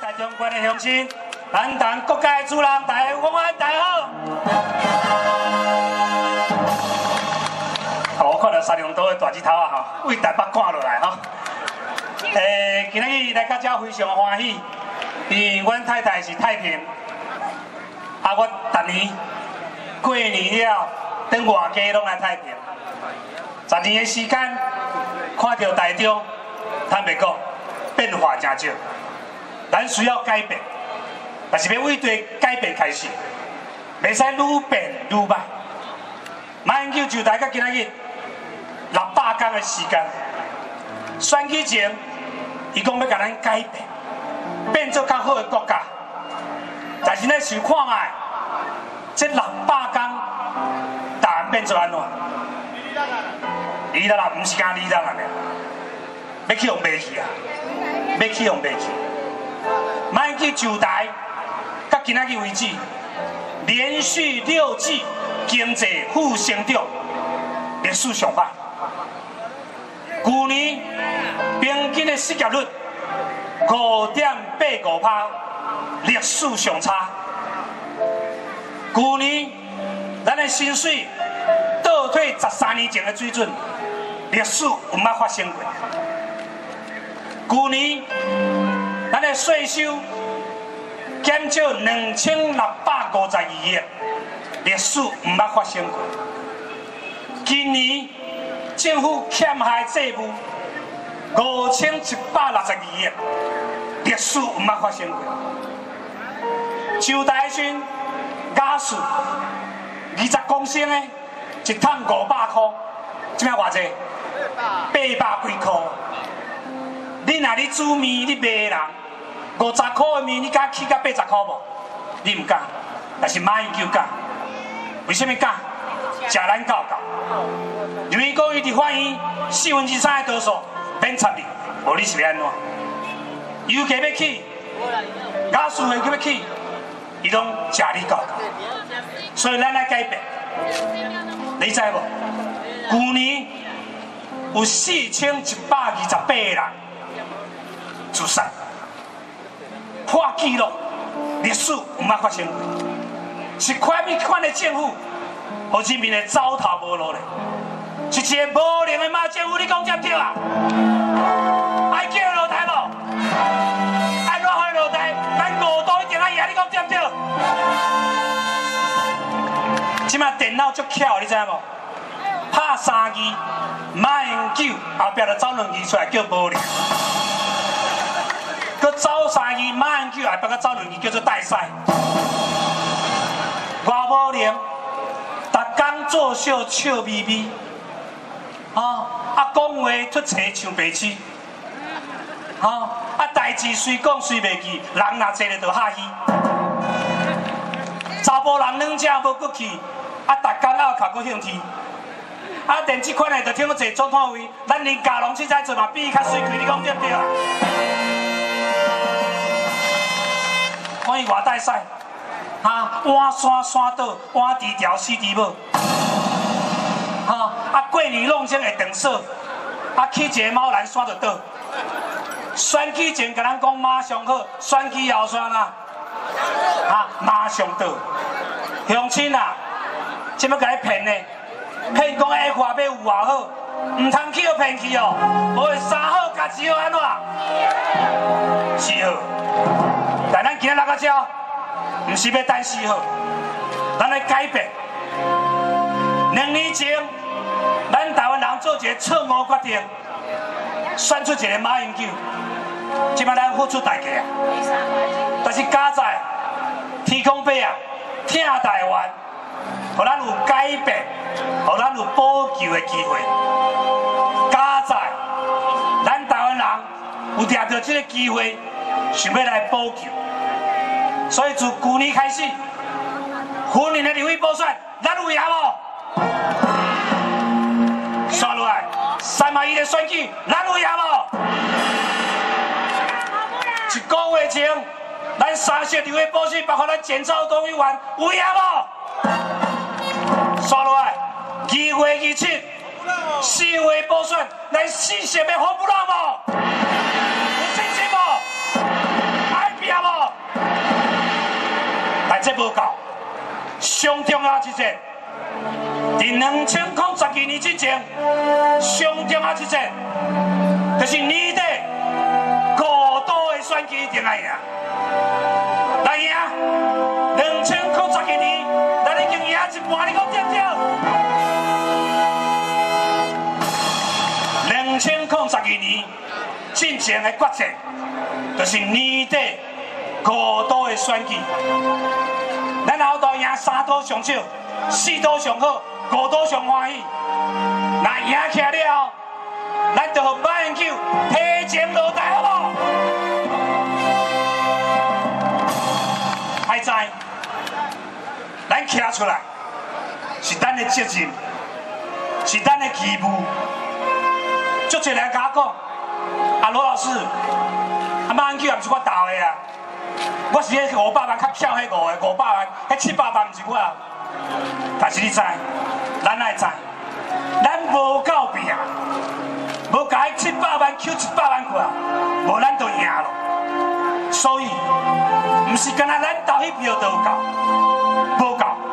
在中国的乡亲，咱党各界主人，大家晚安，大家好。我看到三重岛的大日头啊，吼，为台北赶落来吼。今日来到这非常欢喜，因为阮太太是太平，我逐年过年了，等外家拢来太平。10年的时间，看到台中，坦白讲，变化真少。咱需要改变，但是要为对改变开始，袂使愈变愈歹。马英九就大到今仔日600天的时间，选举前，伊讲要甲咱改变，变做较好的国家。但是呢，想看卖，这600天答案变做安怎？离得啦，唔是讲离得啦呢，要去用卖去啊，要去用卖去。马英九就台，到今仔日为止，连续6季经济负成长，历史上快。去年平均的失业率5.85%，历史上差。去年咱的薪水倒退13年前的水准，历史有捌发生过。去年咱的税收减少2652亿，历史唔捌发生过。今年政府欠下债务5162亿，历史唔捌发生过。就台时雅士20公升的，1桶500块，即摆偌济？800几块。你若你煮面，你卖人50块的面，你敢起到80块无？你唔敢，但是马英九敢。为什么敢？食咱够够。因为讲伊伫法院3/4的多数免插你，无你是要安怎？油价要起，雅士会要起，伊拢食你够够。所以咱来改变，你知无？去年有4128个人自杀，破纪录，历史有捌发生过。是款的政府，互人民的走投无路咧，是一个无能的马政府，你讲对不对啊？爱叫落台无？爱落海落台，咱5度一定爱赢，你讲对不对？即马电脑足巧，你知无？拍3字，马英九后壁就走2字出来叫无能。佮走3字，马英九后壁佮走2字叫做代赛。偌无能，逐工作秀笑眯眯，讲话出错像白痴，代志随讲随袂记，人若坐咧就哈气。查甫人软正无骨气，逐工拗脚佮向天。连即款的就听我坐总统位，咱连家拢凊彩做嘛，比伊较水气，你讲对不对啊？看伊偌带赛，碗山山倒，碗低调死猪母，过年弄成会长寿，起一个猫兰山就倒。选举前甲咱讲马上好，选举后选啊，马上倒。乡亲啊，即要甲你骗呢？骗讲下话要有偌好，唔通去就骗去哦，无会3好加1好安怎？4好。但咱今日来到这，唔是要等4好，咱来改变。2年前，咱台湾人做一个错误决定，选出一个马英九，即摆咱付出代价啊。但是加在天公伯啊，疼台湾，互咱有改变。互咱有补救的机会，加在咱台湾人有抓到这个机会，想要来补救，所以自去年开始，去年的立委补选，咱有赢无？刷落来，3万1的选举，咱有赢无？1个月前，咱3色立委补选，包括咱前兆东议员，有赢无？刷落来。2月27、4月补选，咱4色要好不浪无？有信心无？爱拼无？ 无够。上重要一节，伫2022年之前，上重要一节，就是年底古都的选举一定来赢，来赢。2022年，咱已经赢一半，你讲对不对？2022年进前的决战，就是年底古都的选举。咱后头赢3都上少，4都上好，5都上欢喜。那赢起来了后，咱就和马英九提前落台，好不好？爱知，咱站出来是咱的责任，是咱的义务。足多人甲我讲，啊罗老师，啊马英九也毋是我投的啊。我是迄500万较巧，迄500万，迄700万毋是我。但是你知，咱爱知，咱无够拼，无甲迄700万扣100万过，无咱就赢咯。所以，毋是干那咱投迄票就有够，无够。